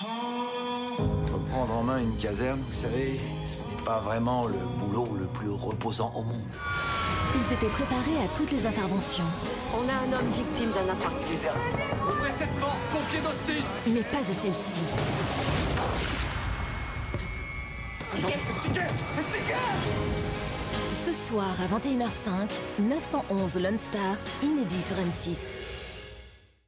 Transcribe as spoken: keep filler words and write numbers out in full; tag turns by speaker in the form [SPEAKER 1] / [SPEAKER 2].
[SPEAKER 1] Reprendre en main une caserne, vous savez, ce n'est pas vraiment le boulot le plus reposant au monde.
[SPEAKER 2] Ils étaient préparés à toutes les interventions.
[SPEAKER 3] On a un homme victime d'un infarctus.
[SPEAKER 4] Ouvrez cette porte, pompiers d'Austin!
[SPEAKER 2] Mais pas à celle-ci.
[SPEAKER 3] Ticket.
[SPEAKER 4] Ticket! Ticket!
[SPEAKER 2] Ce soir à vingt et une heures cinq, neuf cent onze Lone Star, inédit sur M six.